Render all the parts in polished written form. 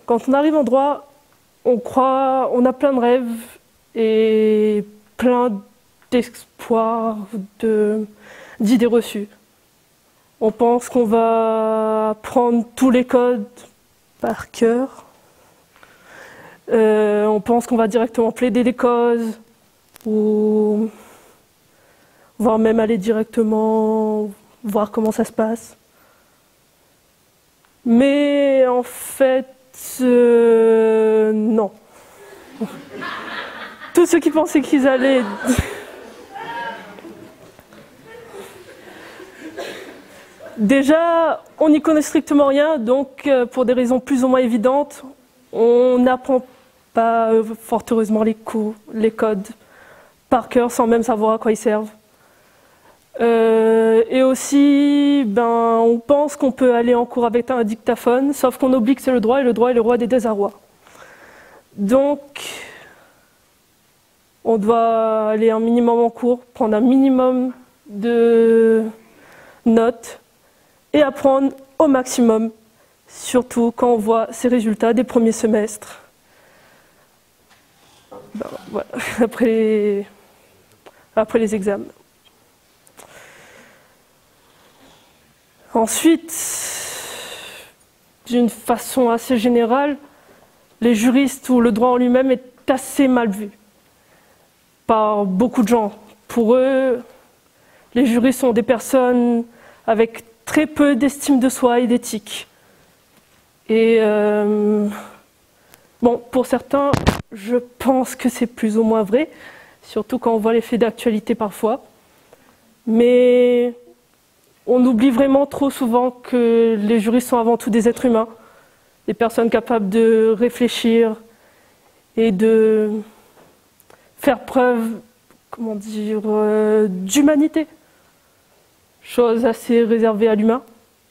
Quand on arrive en droit, on croit, on a plein de rêves et plein d'espoirs, d'idées reçues. On pense qu'on va prendre tous les codes par cœur. On pense qu'on va directement plaider les causes ou voire même aller directement voir comment ça se passe. Mais en fait, non. Tous ceux qui pensaient qu'ils allaient... Déjà, on n'y connaît strictement rien, donc pour des raisons plus ou moins évidentes, on n'apprend pas, fort heureusement, les cours, les codes par cœur sans même savoir à quoi ils servent. Et aussi, on pense qu'on peut aller en cours avec un dictaphone, sauf qu'on oublie que c'est le droit, et le droit est le roi des désarrois. Donc, on doit aller un minimum en cours, prendre un minimum de notes, et apprendre au maximum, surtout quand on voit ces résultats des premiers semestres. Voilà, après les examens. Ensuite, d'une façon assez générale, les juristes ou le droit en lui-même est assez mal vu par beaucoup de gens. Pour eux, les juristes sont des personnes avec très peu d'estime de soi et d'éthique. Et bon, pour certains, je pense que c'est plus ou moins vrai, surtout quand on voit les faits d'actualité parfois. Mais on oublie vraiment trop souvent que les juristes sont avant tout des êtres humains, des personnes capables de réfléchir et de faire preuve, comment dire, d'humanité. Chose assez réservée à l'humain.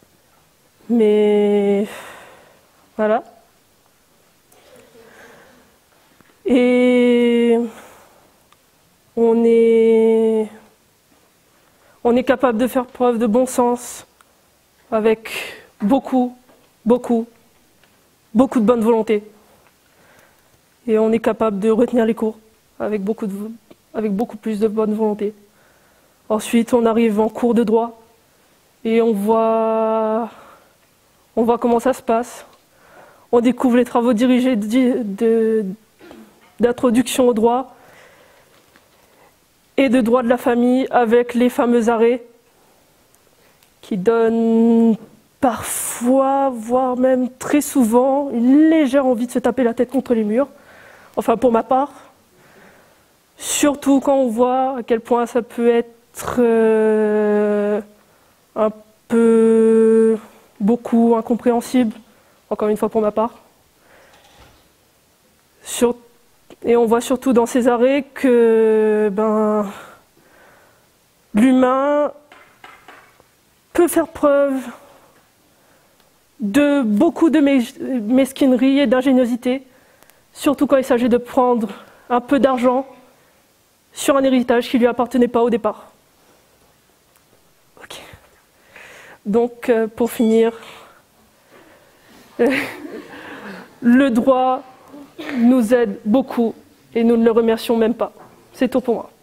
Mais voilà. Et on est capable de faire preuve de bon sens avec beaucoup de bonne volonté. Et on est capable de retenir les cours avec beaucoup plus de bonne volonté. Ensuite, on arrive en cours de droit et on voit comment ça se passe. On découvre les travaux dirigés d'introduction au droit et de droit de la famille avec les fameux arrêts qui donnent parfois, voire même très souvent, une légère envie de se taper la tête contre les murs. Enfin, pour ma part. Surtout quand on voit à quel point ça peut être un peu, beaucoup incompréhensible, encore une fois pour ma part. Et on voit surtout dans ces arrêts que l'humain peut faire preuve de beaucoup de mesquinerie et d'ingéniosité, surtout quand il s'agit de prendre un peu d'argent sur un héritage qui ne lui appartenait pas au départ. Okay. Donc, pour finir, le droit nous aide beaucoup et nous ne le remercions même pas. C'est tout pour moi.